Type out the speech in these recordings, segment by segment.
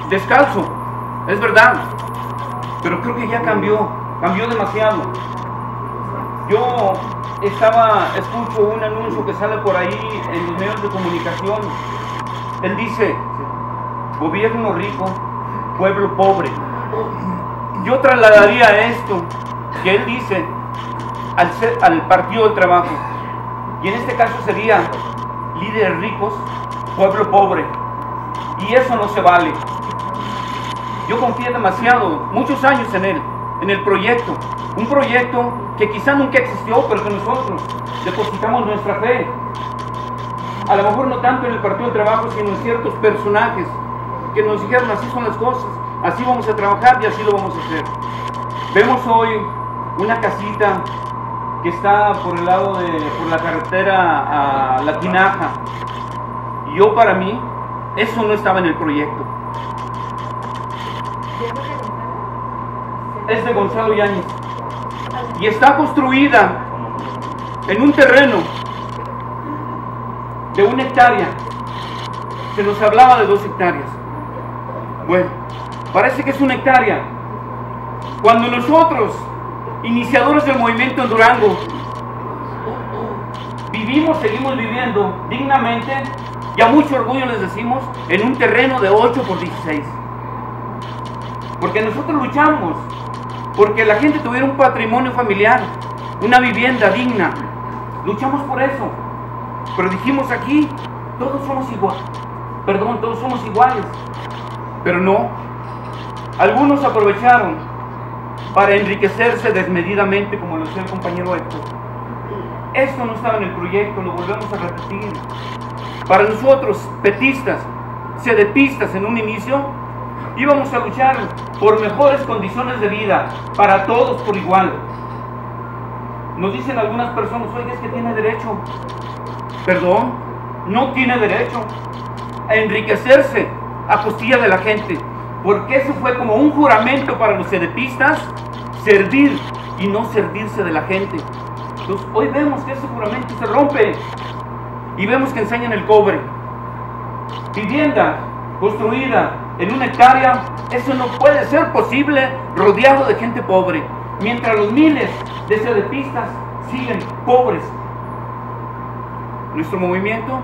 descalzo, es verdad, pero creo que ya cambió demasiado. Yo escucho un anuncio que sale por ahí en los medios de comunicación. Él dice, gobierno rico, pueblo pobre. Yo trasladaría esto que él dice al Partido del Trabajo, y en este caso sería líderes ricos, pueblo pobre, y eso no se vale. Yo confié demasiado, muchos años en el proyecto, un proyecto que quizá nunca existió, pero que nosotros depositamos nuestra fe. A lo mejor no tanto en el Partido del Trabajo, sino en ciertos personajes que nos dijeron, así son las cosas, así vamos a trabajar y así lo vamos a hacer. Vemos hoy una casita que está por el lado por la carretera a La Tinaja. Y para mí, eso no estaba en el proyecto. Es de Gonzalo Yáñez. Y está construida en un terreno de 1 hectárea. Se nos hablaba de 2 hectáreas. Bueno, parece que es 1 hectárea. Cuando nosotros, iniciadores del movimiento en Durango, seguimos viviendo dignamente, y a mucho orgullo les decimos, en un terreno de 8 por 16. Porque nosotros luchamos porque la gente tuviera un patrimonio familiar, una vivienda digna. Luchamos por eso. Pero dijimos aquí, todos somos iguales. Todos somos iguales. Pero no. Algunos aprovecharon para enriquecerse desmedidamente, como lo decía el compañero Héctor. Esto no estaba en el proyecto, lo volvemos a repetir. Para nosotros, petistas, sedepistas en un inicio, íbamos a luchar por mejores condiciones de vida para todos por igual. Nos dicen algunas personas, oiga, es que tiene derecho. Perdón, no tiene derecho a enriquecerse a costilla de la gente, porque eso fue como un juramento para los sedepistas, servir y no servirse de la gente. Entonces, hoy vemos que ese juramento se rompe y vemos que enseñan el cobre. Vivienda construida en 1 hectárea, eso no puede ser posible rodeado de gente pobre, mientras los miles de sedepistas siguen pobres. En nuestro movimiento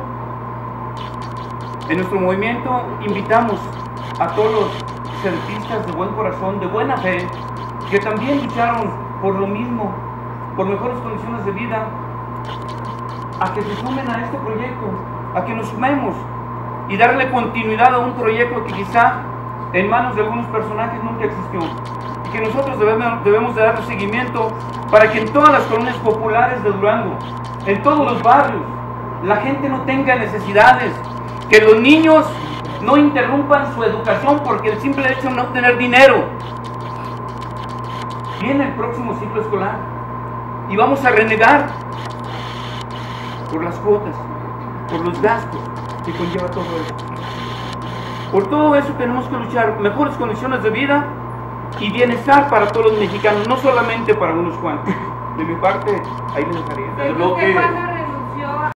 invitamos a todos los sedepistas de buen corazón, de buena fe, que también lucharon por lo mismo, por mejores condiciones de vida, a que se sumen a este proyecto, a que nos sumemos y darle continuidad a un proyecto que quizá en manos de algunos personajes nunca existió, y que nosotros debemos de darle seguimiento para que en todas las colonias populares de Durango, en todos los barrios, la gente no tenga necesidades, que los niños no interrumpan su educación porque el simple hecho de no tener dinero. Viene el próximo ciclo escolar y vamos a renegar por las cuotas, por los gastos que conlleva todo eso. Por todo eso tenemos que luchar, mejores condiciones de vida y bienestar para todos los mexicanos, no solamente para unos cuantos. De mi parte, ahí les dejaría.